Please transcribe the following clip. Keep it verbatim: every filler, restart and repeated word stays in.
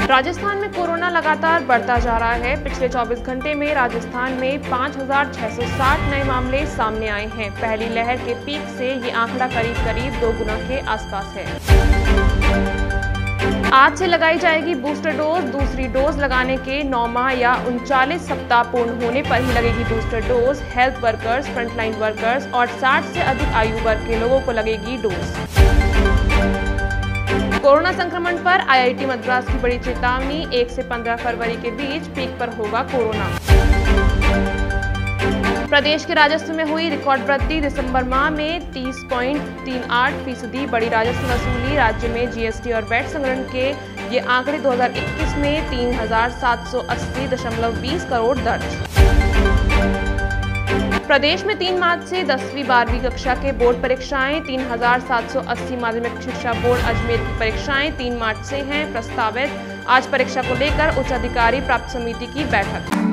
राजस्थान में कोरोना लगातार बढ़ता जा रहा है। पिछले चौबीस घंटे में राजस्थान में पाँच हज़ार छह सौ साठ नए मामले सामने आए हैं। पहली लहर के पीक से ये आंकड़ा करीब करीब दो गुना के आसपास है। आज से लगाई जाएगी बूस्टर डोज। दूसरी डोज लगाने के नौ माह या उनचालीस सप्ताह पूर्ण होने पर ही लगेगी booster dose. Health workers, frontline workers और साठ से अधिक आयु वर्ग के लोगों को लगेगी डोज। कोरोना संक्रमण पर आई आई टी मद्रास की बड़ी चेतावनी। एक से पंद्रह फरवरी के बीच पीक पर होगा कोरोना। प्रदेश के राजस्व में हुई रिकॉर्ड वृद्धि। दिसंबर माह में तीस पॉइंट तीन आठ फीसदी बड़ी राजस्व वसूली। राज्य में जी एस टी और वैट संग्रहण के ये आंकड़े दो हज़ार इक्कीस में तीन हजार सात सौ अस्सी दशमलव बीस करोड़ दर्ज। प्रदेश में तीन मार्च से दसवीं बारहवीं कक्षा के बोर्ड परीक्षाएं। तीन हजार सात सौ अस्सी माध्यमिक शिक्षा बोर्ड अजमेर की परीक्षाएं तीन मार्च से हैं प्रस्तावित। आज परीक्षा को लेकर उच्च अधिकारी प्राप्त समिति की बैठक।